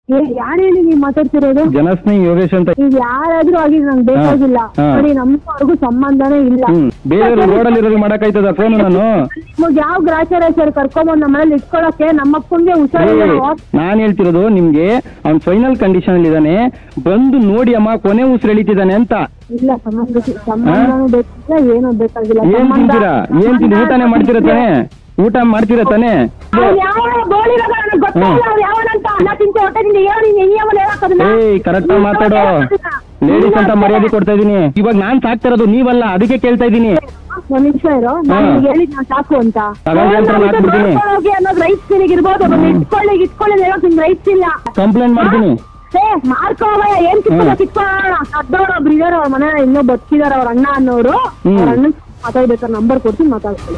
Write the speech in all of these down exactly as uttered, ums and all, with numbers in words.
ಯಾರು ಹೇಳಿ ನೀವು ಮಾತಾಡ್ತಿರೋದು? ಜನಸ್ನೇಹಿ ಯೋಗೇಶ್ ಅಂತ. ಈಗ ಯಾರಾದ್ರೂ ಆಗಿ ನಂಗೆ ಬೇಕಾಗಿಲ್ಲ ನೋಡಿ, ನಮ್ಗೂ ಸಂಬಂಧನೇ ಇಲ್ಲ. ಬೇರೆ ರೋಡಲ್ಲಿ ಇರೋದು ಮಾಡಕ್ಕಾಯ್ತದ ಫೋನ್? ನಾನು ನಿಮ್ಗೆ ಯಾವ ಗ್ರಾಚಾರ ಸರ್ ಕರ್ಕೊಂಬಂದ್ ನಮ್ಮ ಮನೇಲಿ ಇಟ್ಕೊಳಕ್ಕೆ? ನಮ್ಮ ಅಪ್ಪಂಗೆ ಹುಷಾರಿಲ್ಲ. ನಾನ್ ಹೇಳ್ತಿರೋದು ನಿಮ್ಗೆ ಅವ್ನ್ ಫೈನಲ್ ಕಂಡೀಷನ್ ಅಲ್ಲಿ ಇದಾನೆ, ಬಂದು ನೋಡಿ ಅಮ್ಮ ಕೊನೆ ಉಸಿರು ಎಳಿತಿದ್ದಾನೆ ಅಂತ. ಇಲ್ಲ ಸಂಬಂಧ ಸಂಬಂಧನೂ ಬೇಕಾಗಿಲ್ಲ, ಏನೂ ಬೇಕಾಗಿಲ್ಲ. ಏನ್ ತಿಂತೀರಾ? ಏನ್ ತಿಂತೀರಿ? ಊಟನೇ ಮಾಡ್ತೀರ ತಾನೆ? ಊಟ ಮಾಡ್ತೀರ ತಾನೆ? ಏಯ್ ಕರೆಕ್ಟ್ ಮಾತಾಡೋ, ಲೇಡೀಸ್ ಅಂತ ಮರ್ಯಾದೆ ಕೊಡ್ತಾ ಇದೀನಿ. ಇವಾಗ ನಾನ್ ಸಾಕ್ತಾ ಇರೋದು ನೀವಲ್ಲ, ಅದಕ್ಕೆ ಕೇಳ್ತಾ ಇದೀನಿ. ಒಂದ್ ನಿಮಿಷ ಇರೋ, ಹೇಳಿದ್ ನಾ ಸಾಕು ಅಂತ ರೈಟ್ಸ್ ಇರ್ಬೋದು. ಇಟ್ಕೊಳ್ಳಿ ಇಟ್ಕೊಳ್ಳಿ ನಿಮ್ಗೆ ರೈಟ್ಸ್ ಇಲ್ಲ. ಕಂಪ್ಲೇಂಟ್ ಮಾಡ್ತೀನಿ. ಮಾರ್ಕೋವ ಏನ್ ಕಿತ್ಕೊಳ್ಳೋಣ? ಅದ್ದವ್ರ ಒಬ್ರು ಇದಾರ ಅವ್ರ ಮನೆ, ಇನ್ನೂ ಬದುಕಿದಾರ ಅವ್ರ ಅಣ್ಣ ಅನ್ನೋರು. ಅವ್ರ ಅಣ್ಣ ಮಾತಾಡ್ಬೇಕಾರೆ ನಂಬರ್ ಕೊಡ್ತೀನಿ, ಮಾತಾಡ್ಕೊಳ್ಳಿ.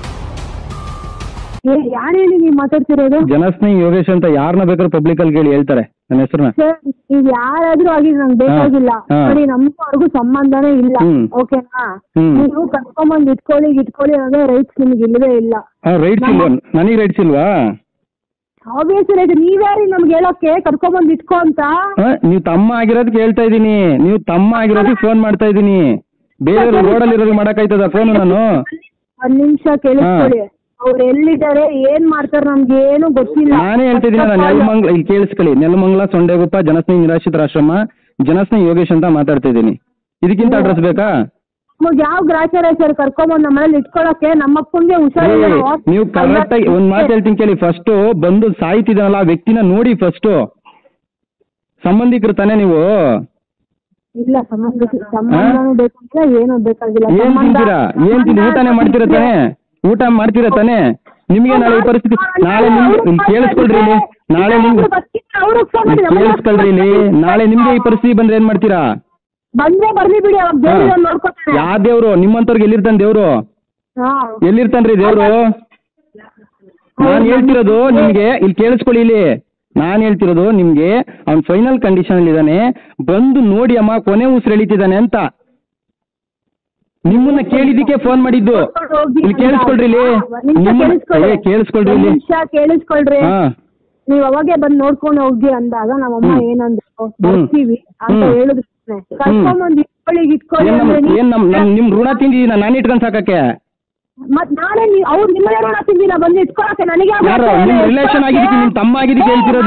ಯಾರು ಹೇಳಿ ನೀವು ಮಾತಾಡ್ತಿರೋದು? ಜನಸ್ನೇಹಿ ಯೋಗೇಶ್ ಅಂತ. ಯಾರನ್ನ ಬೇಕಾದ್ರೂ ಪಬ್ಲಿಕ್ ಅಲ್ಲಿ ಹೇಳಿ ಹೇಳ್ತಾರೆ ನನ್ನ ಹೆಸರನ್ನ. ಈಗ ಯಾರಾದ್ರೂ ಆಗಿ ನಂಗೆ ಬೇಕಾಗಿಲ್ಲ ನೋಡಿ, ನಮ್ಗೂ ಸಂಬಂಧನೇ ಇಲ್ಲ. ಓಕೆನಾ? ನೀವು ಕರ್ಕೊಂಬಂದ್ ಇಟ್ಕೊಳ್ಳಿ ಇಟ್ಕೊಳ್ಳಿ ಅನ್ನೋ ರೈಟ್ಸ್ ನಿಮ್ಗೆ ಇಲ್ಲವೇ ಇಲ್ಲ. ರೈಟ್ಸ್ ಇಲ್ವಾ? ನನಗೆ ರೈಟ್ಸ್ ಇಲ್ವಾ? Obviously right. ನೀವ್ಯಾರಿ ನಮ್ಗೆ ಹೇಳೋಕೆ ಕರ್ಕೊಂಬಂದ್ ಇಟ್ಕೋ ಅಂತ? ನೀವು ತಮ್ಮ ಆಗಿರೋದಕ್ಕೆ ಹೇಳ್ತಾ ಇದೀನಿ. ನೀವು ತಮ್ಮ ಆಗಿರೋದಕ್ಕೆ ಫೋನ್ ಮಾಡ್ತಾ ಇದೀನಿ. ಬೇರೆ ರೋಡಲ್ಲಿ ಇರೋದು ಮಾಡಕ್ಕಾಯ್ತದ ಫೋನ್? ನಾನು ಒಂದ್ ನಿಮಿಷ ಕೇಳಿಸ್ಕೊಳ್ಳಿ. ಅವ್ರು ಎಲ್ಲಿದ್ದಾರೆ, ಏನ್ ಮಾಡ್ತಾರೆ, ನಮ್ಗೆ ಏನು ಗೊತ್ತಿಲ್ಲ. ನಾನೇ ಹೇಳ್ತಿದ್ದೀನಿ. ನಾನು ನೆಲಮಂಗ್ಲ, ಇಲ್ಲಿ ಕೇಳಿಸ್ಕೊಳ್ಳಿ, ನೆಲಮಂಗ್ಲ ಸೊಂಡೆಗುಪ್ಪ ಜನಸ್ನೇಹಿ ನಿರಾಶ್ರಿತರ ಆಶ್ರಮ, ಜನಸ್ನೇಹಿ ಯೋಗೇಶ್ ಅಂತ ಮಾತಾಡ್ತಾ ಇದ್ದೀನಿ. ಇದಕ್ಕಿಂತ ಅಡ್ರೆಸ್ ಬೇಕಾ? ನಮ್ಗೆ ಯಾವ ಗ್ರಾಚಾರ ಸರ್ ಕರ್ಕೊಂಬಂದ್ ನಮ್ಮ ಮನೇಲಿ ಇಟ್ಕೊಳಕ್ಕೆ? ನಮ್ಮ ಅಪ್ಪಂಗೆ ಹುಷಾರಿಲ್ಲ. ನೀವು ಕರೆಕ್ಟ್ ಆಗಿ ಒಂದ್ ಮಾತು ಹೇಳ್ತೀನಿ ಕೇಳಿ. ಫಸ್ಟ್ ಬಂದು ಸಾಯ್ತಿದ್ದಾನಲ್ಲ ಆ ವ್ಯಕ್ತಿನ ನೋಡಿ. ಫಸ್ಟ್ ಸಂಬಂಧಿಕರು ತಾನೇ ನೀವು? ಇಲ್ಲ ಸಂಬಂಧ ಸಂಬಂಧನೂ ಬೇಕಾಗಿಲ್ಲ, ಏನೂ ಬೇಕಾಗಿಲ್ಲ. ಏನ್ ತಿಂತೀರಾ? ಏನ್ ತಿಂತೀರಿ? ಊಟನೇ ಮಾಡ್ತೀರ ತಾನೆ? ಊಟ ಮಾಡ್ತೀರ ತಾನೆ? ನಿಮ್ಗೆ ನಾಳೆ ಈ ಪರಿಸ್ಥಿತಿ, ನಾಳೆ ನಿಮ್ಗೆ ಇಲ್ಲಿ ಕೇಳಿಸ್ಕೊಳ್ರಿ, ಇಲ್ಲಿ ನಾಳೆ ನಿಮ್ಗೆ ಕೇಳಿಸ್ಕೊಳ್ರಿ, ಇಲ್ಲಿ ನಾಳೆ ನಿಮ್ಗೆ ಈ ಪರಿಸ್ಥಿತಿ ಬಂದ್ರೆ ಏನ್ ಮಾಡ್ತೀರಾ? ಬಂದ್ರೆ ಬರ್ಲಿ ಬಿಡಿ, ನೋಡ್ಕೊತಾರೆ. ಯಾವ ದೇವ್ರು? ನಿಮ್ಮಂತವ್ರಿಗೆ ಎಲ್ಲಿರ್ತಾನೆ ದೇವ್ರು? ಎಲ್ಲಿರ್ತಾನ್ರಿ ದೇವ್ರು? ನಾನ್ ಹೇಳ್ತಿರೋದು ನಿಮ್ಗೆ, ಇಲ್ಲಿ ಕೇಳಿಸ್ಕೊಳ್ಳಿ, ಇಲ್ಲಿ ನಾನ್ ಹೇಳ್ತಿರೋದು ನಿಮ್ಗೆ ಅವ್ನ್ ಫೈನಲ್ ಕಂಡೀಷನ್ ಅಲ್ಲಿ ಇದಾನೆ, ಬಂದು ನೋಡಿ ಅಮ್ಮ ಕೊನೆ ಉಸಿರು ಎಳಿತಿದ್ದಾನೆ ಅಂತ. ನಿಮ್ಮನ್ನ ಕೇಳಿದಕ್ಕೆ ಫೋನ್ ಮಾಡಿದ್ದು. ಇಲ್ಲಿ ಕೇಳಿಸ್ಕೊಳ್ರಿ, ಇಲ್ಲಿ ಕೇಳಿಸ್ಕೊಳ್ರಿ, ಇಲ್ಲಿ ಕೇಳಿಸ್ಕೊಳ್ರಿ. ನೀವ್ ಅವಾಗೆ ಬಂದ್ ನೋಡ್ಕೊಂಡು ಹೋಗಿ ಅಂದಾಗ ನಮ್ಮಮ್ಮ ಏನಂದ್ರು, ಬರ್ತೀವಿ ಅಂತ ಹೇಳಿದ್ರು. ಕರ್ಕೊಂಬಂದ್ ಇಟ್ಕೊಳ್ಳಿ ಇಟ್ಕೊಳ್ಳಿ. ಏನ್ ನಿಮ್ ಋಣ ತಿಂದಿದ್ದೀನ ನಾನು ಇಟ್ಕೊಂಡ್ ಸಾಕಕ್ಕೆ? ಮತ್ ನಾಳೆ ಅವ್ರು ನಿಮ್ಮನೆ ಋಣ ತಿಂದಿನ ಬಂದು ಇಟ್ಕೊಳಕ್ಕೆ? ನನಗೆ ರಿಲೇಷನ್ ಆಗಿದ್ದಕ್ಕೆ, ನಿಮ್ ತಮ್ಮ ಆಗಿದ್ದಕ್ಕೆ ಹೇಳ್ತಿರೋದು.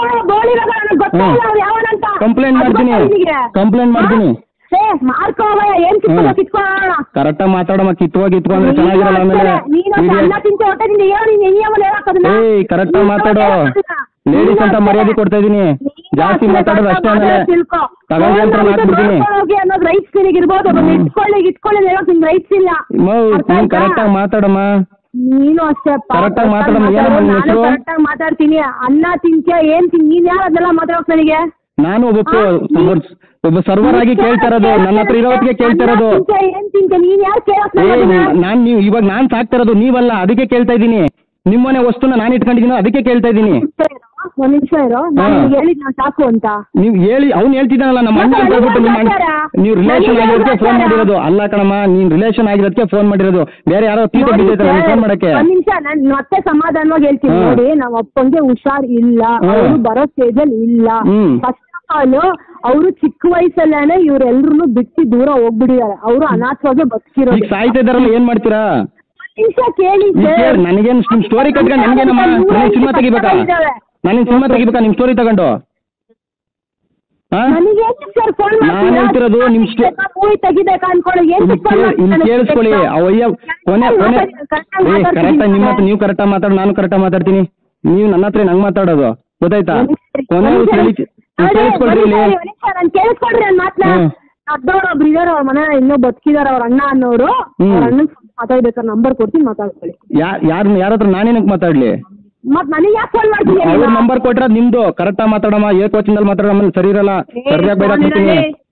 ಕಂಪ್ಲೇಂಟ್ ಮಾಡ್ತೀನಿ, ಕಂಪ್ಲೇಂಟ್ ಮಾಡ್ತೀನಿ. ಕರೆಕ್ಟಾಗಿ ಮಾತಾಡಮ್ಮ. ಕಿತ್ವಾಗಿ ಕಿತ್ಕೊಂಡ್ರೆ ಚೆನ್ನಾಗಿರಲ್ಲ. ಆಮೇಲೆ ಏಯ್ ಕರೆಕ್ಟಾಗಿ ಮಾತಾಡೋ, ಲೇಡೀಸ್ ಅಂತ ಮರ್ಯಾದೆ ಕೊಡ್ತಾ ಇದೀನಿ. ಜಾಸ್ತಿ ಮಾತಾಡೋದು ಅಷ್ಟೇ. ಆಮೇಲೆ ತಗೊಂಡು ಅಂತ ಹಾಕ್ಬಿಡ್ತೀನಿ. ನೀನ್ ಕರೆಕ್ಟಾಗಿ ಮಾತಾಡಮ್ಮ. ನೀನು ಅಷ್ಟೇ ಕರೆಕ್ಟಾಗಿ ಮಾತಾಡಮ್ಮ. ಕರೆಕ್ಟಾಗಿ ಮಾತಾಡ್ತೀನಿ. ಅನ್ನ ತಿಂತ್ಯಾ ಏನ್ ತಿನ್ ನೀನ್ ಯಾರು ಅದೆಲ್ಲ ಮಾತಾಡೋಕ್ ನನಗೆ? ನಾನು ಒಬ್ಬ ಒಬ್ಬ ಸರ್ವರ್ ಆಗಿ ಕೇಳ್ತಾ ಇರೋದು, ನನ್ನ ಹತ್ರ ಇರೋದಕ್ಕೆ ಕೇಳ್ತಾ ಇರೋದು. ನಾನ್ ನೀವು ಇವಾಗ ನಾನ್ ಸಾಕ್ತಾ ಇರೋದು ನೀವಲ್ಲ, ಅದಕ್ಕೆ ಕೇಳ್ತಾ ಇದ್ದೀನಿ. ನಿಮ್ಮನೆ ವಸ್ತುನ ನಾನು ಇಟ್ಕೊಂಡಿದ್ದೀನೋ ಅದಕ್ಕೆ ಕೇಳ್ತಾ ಇದ್ದೀನಿ. ಒಂದ್ ನಿಮಿಷ ಇರೋ, ಹೇಳಿದ್ ನಾ ಸಾಕು ಅಂತ. ನೀವು ಹೇಳಿ ಅವ್ನು ಹೇಳ್ತಿದ್ದಾನಲ್ಲ ನಮ್ಮ ಅಣ್ಣ ಅಂತ ಹೇಳ್ಬಿಟ್ಟು, ನಿಮ್ಮ ನೀವು ರಿಲೇಷನ್ ಆಗಿರೋದಕ್ಕೆ ಫೋನ್ ಮಾಡಿರೋದು ಅಲ್ಲ ಕಣಮ್ಮ. ನೀನ್ ರಿಲೇಷನ್ ಆಗಿರೋದಕ್ಕೆ ಫೋನ್ ಮಾಡಿರೋದು, ಬೇರೆ ಯಾರೋ ತೀಟ ಬಿದ್ದೈತೆ ಫೋನ್ ಮಾಡಕ್ಕೆ. ಒಂದ್ ನಿಮಿಷ, ನಾನು ಮತ್ತೆ ಸಮಾಧಾನವಾಗಿ ಹೇಳ್ತೀನಿ ನೋಡಿ. ನಮ್ಮ ಅಪ್ಪಂಗೆ ಹುಷಾರ್ ಇಲ್ಲ, ಅವರು ಬರೋ ಸ್ಟೇಜಲ್ಲಿ ಇಲ್ಲ. ಫಸ್ಟ್ ಆಫ್ ಆಲ್ ಅವರು ಚಿಕ್ಕ ವಯಸ್ಸಲ್ಲೇನೆ ಇವ್ರೆಲ್ರು ಬಿಟ್ಟು ದೂರ ಹೋಗ್ಬಿಟ್ಟಿದ್ದಾರೆ. ಅವರು ಅನಾಥವಾಗಿ ಬದುಕಿರೋದು. ಸಾಯ್ತಾ ಇದಾರಲ್ಲ, ಏನ್ ಮಾಡ್ತೀರಾ? ನಿಮಿಷ ಕೇಳಿ. ನನಗೇನು ನಿಮ್ ಸ್ಟೋರಿ ಕಟ್ಕೊಂಡು ನನಗೇನಮ್ಮ? ನನಗೆ ಸಿನಿಮಾ ತೆಗಿಬೇಕಾ? ನನಗೆ ಸಿನಿಮಾ ತೆಗಿಬೇಕಾ ನಿಮ್ ಸ್ಟೋರಿ ತಗೊಂಡು? ನಾನು ಹೇಳ್ತಿರೋದು ನಿಮ್ ಮೂವಿ ತೆಗಿಬೇಕಾ ಅನ್ಕೊಳ್ಳಿ. ಇಲ್ಲಿ ಕೇಳಿಸ್ಕೊಳ್ಳಿ. ಅವಯ್ಯ ಕೊನೆ ಕೊನೆ ಕರೆಕ್ಟಾಗಿ ನಿಮ್ಮ ಹತ್ರ ನೀವು ಕರೆಕ್ಟಾಗಿ ಮಾತಾಡೋ, ನಾನು ಕರೆಕ್ಟಾಗಿ ಮಾತಾಡ್ತೀನಿ. ನೀವು ನನ್ನ ಹತ್ರ ನಂಗೆ ಮಾತಾಡೋದು ಗೊತ್ತಾಯ್ತಾ? ಕೊನೆ ಕೇಳಿಸ್ಕೊಳ್ರಿ, ಇಲ್ಲಿ ನಾನು ಕೇಳಿಸ್ಕೊಳ್ರಿ. ನನ್ನ ಮಾತನ್ನ ಅದ್ದವ್ರ ಒಬ್ರು ಇದಾರ ಅವ್ರ ಮನೆ, ಇನ್ನೂ ಬದುಕಿದಾರ ಅವ್ರ ಅಣ್ಣ ಅನ್ನೋರು. ಅವ್ರ ಅಣ್ಣ ಮಾತಾಡ್ಬೇಕಾದ್ರೆ ನಂಬರ್ ಕೊಡ್ತೀನಿ, ಮಾತಾಡ್ಕೊಳ್ಳಿ. ಯಾರು ಯಾರ ಹತ್ರ ನಾನೇನಕ್ಕೆ ಮಾತಾಡ್ಲಿ? ಮತ್ ನನಗೆ ಯಾಕೆ ಫೋನ್ ಮಾಡ್ತೀನಿ? ಅವ್ರ ನಂಬರ್ ಕೊಟ್ರೆ ನಿಮ್ದು ಕರೆಕ್ಟಾಗಿ ಮಾತಾಡಮ್ಮ. ಏ ಕೋಚಿಂದಲ್ಲಿ ಮಾತಾಡಮ್ಮ, ಸರಿ ಇರಲ್ಲ. ಸರಿಯಾಗಿ ಬೈದಾಕ್ಬಿಡ್ತೀನಿ.